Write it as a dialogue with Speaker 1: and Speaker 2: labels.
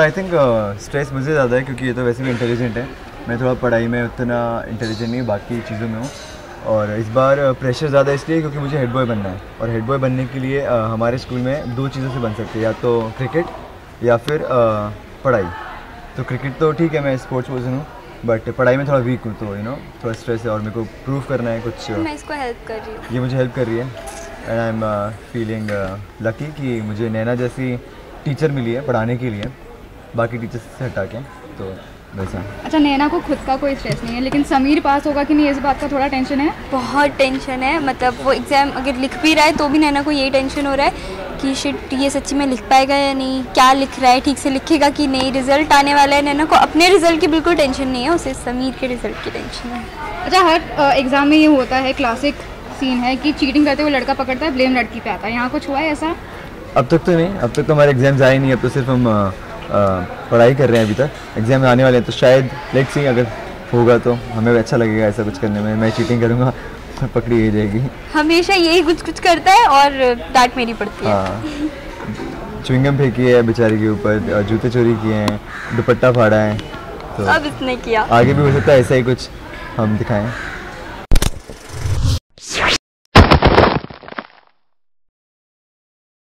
Speaker 1: I think stress मुझे ज़्यादा है क्योंकि ये तो वैसे भी इंटेलिजेंट है। मैं थोड़ा पढ़ाई में उतना इंटेलिजेंट नहीं, बाकी चीज़ों में हूँ। और इस बार प्रेशर ज़्यादा इसलिए क्योंकि मुझे हेड बॉय बनना है, और हेड बॉय बनने के लिए हमारे स्कूल में 2 चीज़ों से बन सकते हैं, या तो क्रिकेट या फिर पढ़ाई। तो क्रिकेट तो ठीक है, मैं स्पोर्ट्स पर्सन हूँ, बट पढ़ाई में थोड़ा वीक हूँ, तो थोड़ा स्ट्रेस है और मेरे को प्रूव करना है कुछ।
Speaker 2: मैं इसको हेल्प कर रही हूँ,
Speaker 1: ये मुझे हेल्प कर रही है and I am feeling lucky कि मुझे नैना जैसी टीचर मिली है पढ़ाने के लिए, बाकी टीचर्स से हटा के, तो वैसा।
Speaker 3: अच्छा, नैना को खुद का कोई स्ट्रेस नहीं है, लेकिन समीर पास होगा कि नहीं इस बात का थोड़ा टेंशन है?
Speaker 2: बहुत टेंशन है। मतलब वो एग्ज़ाम अगर लिख भी रहा है तो भी नैना को यही टेंशन हो रहा है कि शिट ये सच्ची में लिख पाएगा या नहीं, क्या लिख रहा है, ठीक से लिखेगा कि नहीं, रिजल्ट आने वाला है। नैना को अपने रिजल्ट की बिल्कुल टेंशन नहीं है, उसे समीर के रिजल्ट की टेंशन है।
Speaker 3: अच्छा, हर एग्ज़ाम में ये होता है, क्लासिक सीन है कि चीटिंग करते हुए लड़का पकड़ता है, ब्लेम लड़की पे आता है। यहाँ कुछ हुआ है ऐसा?
Speaker 1: अब तक तो नहीं, अब तक तो हमारे एग्जाम्स आए नहीं, अब तो सिर्फ हम पढ़ाई कर रहे हैं। अभी तक एग्जाम आने वाले हैं, तो शायद लेट्स सी, अगर होगा तो हमें अच्छा लगेगा ऐसा कुछ करने में। मैं चीटिंग करूँगा और पकड़ी ही जाएगी।
Speaker 2: हमेशा यही कुछ कुछ करता है और डांट मेरी पड़ती है।
Speaker 1: हाँ, च्युइंगम फेंकी है बेचारी के ऊपर, जूते चोरी किए हैं, दुपट्टा फाड़ा है, तो
Speaker 2: अब इसने किया।
Speaker 1: आगे भी हो सकता है ऐसा ही कुछ हम दिखाएं।